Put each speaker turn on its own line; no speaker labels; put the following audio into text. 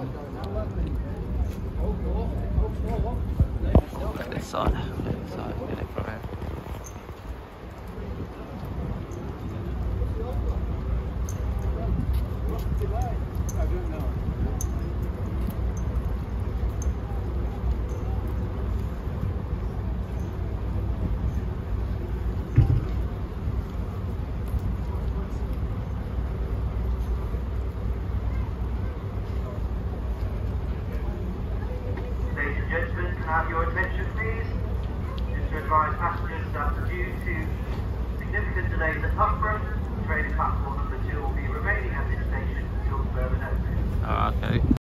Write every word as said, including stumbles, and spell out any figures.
Look at this side. This side, get it from here.
I don't know.
Ladies and gentlemen, can I have your attention please? Just to advise passengers that due to significant delays at Loughborough, train platform number two will be remaining at this station until further notice.
Oh, okay.